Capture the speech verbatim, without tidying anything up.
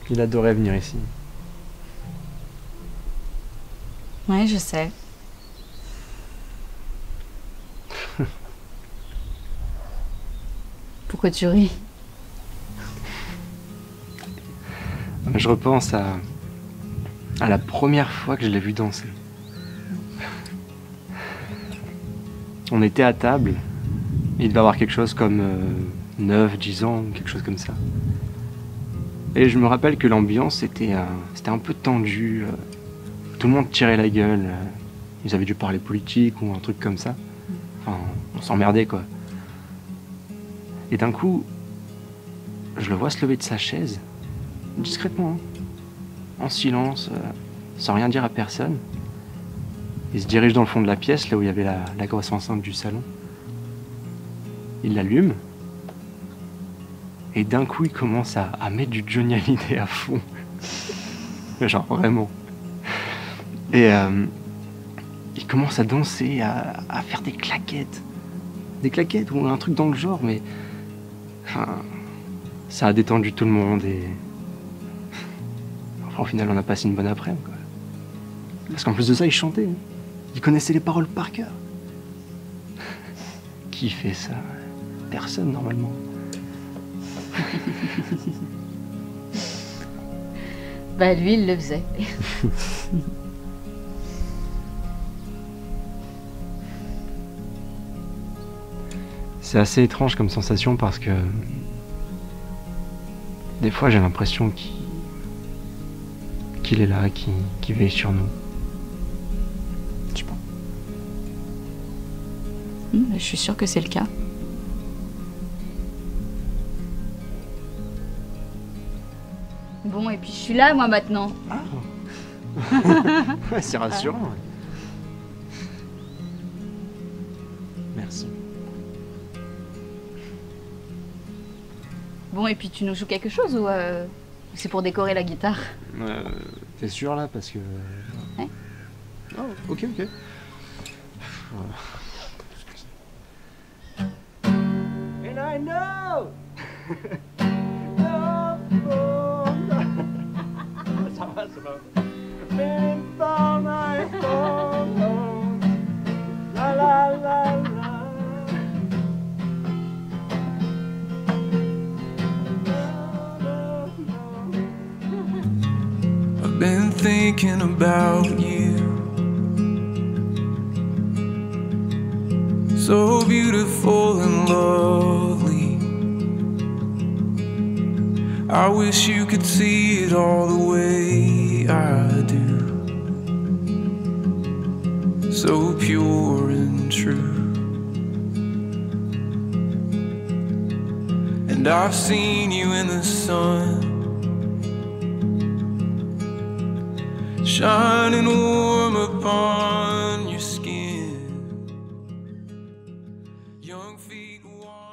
Il adorait venir ici. Ouais, je sais. Pourquoi tu ris? Je repense à, à la première fois que je l'ai vu danser. On était à table, il devait avoir quelque chose comme euh, neuf, dix ans, quelque chose comme ça. Et je me rappelle que l'ambiance était, euh, c'était un peu tendue, euh, tout le monde tirait la gueule, euh, ils avaient dû parler politique ou un truc comme ça. Enfin, on s'emmerdait quoi. Et d'un coup, je le vois se lever de sa chaise, discrètement, hein, en silence, euh, sans rien dire à personne. Il se dirige dans le fond de la pièce, là où il y avait la, la grosse enceinte du salon. Il l'allume. Et d'un coup, il commence à, à mettre du Johnny Hallyday à fond. Genre, vraiment. Et euh, il commence à danser, à, à faire des claquettes. Des claquettes ou un truc dans le genre, mais... Enfin, ça a détendu tout le monde et... Enfin, au final, on a passé une bonne après-midi, quoi. Parce qu'en plus de ça, il chantait. Hein. Il connaissait les paroles par cœur. Qui fait ça? Personne, normalement. Bah lui, il le faisait. C'est assez étrange comme sensation parce que... Des fois, j'ai l'impression qu'il... qu'il est là, qu'il qu'il veille sur nous. Tu penses? Hum, je suis sûre que c'est le cas. Bon, et puis je suis là, moi, maintenant. Ah. Ouais, c'est rassurant. Ouais. Merci. Bon, et puis tu nous joues quelque chose ou euh, c'est pour décorer la guitare? Euh, T'es sûr, là? Parce que... Ouais. Oh, ok, ok. And I know. Ça va, ça va. La la la la. I've been thinking about you. So beautiful and lovely. I wish you could see it all the way I do. So pure and true. And I've seen you in the sun, shining warm upon your skin. Young feet walk